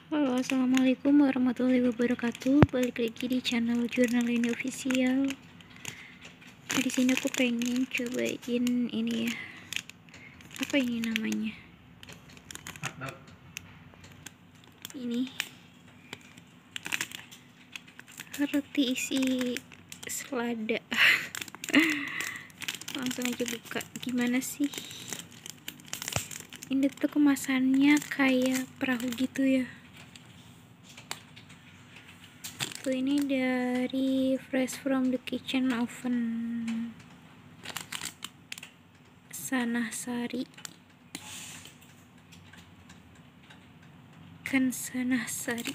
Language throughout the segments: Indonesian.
Halo, assalamualaikum warahmatullahi wabarakatuh. Balik lagi di channel Jurnal ini official. Nah, di sini aku pengen cobain ini ya. Apa ini namanya? Ini roti isi selada. Langsung aja buka. Gimana sih? Ini tuh kemasannya kayak perahu gitu ya. Tuh, ini dari Fresh from the Kitchen Oven Sanah Sari. Sanah Sari.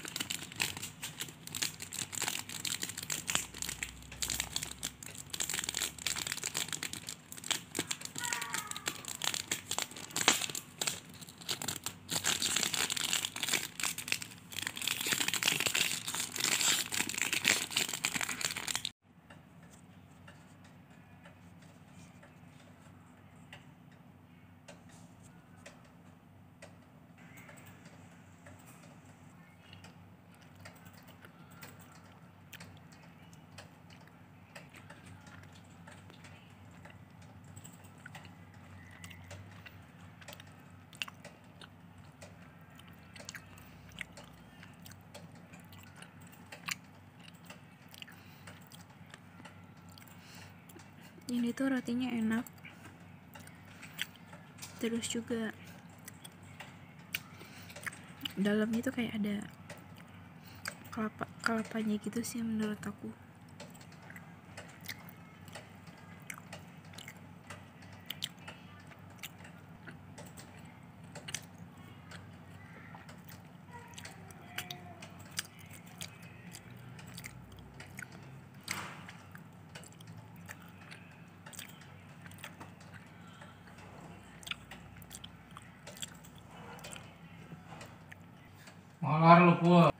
Ini tuh rotinya enak, terus juga dalamnya tuh kayak ada kelapanya gitu sih menurut aku. Malar lu, Pul.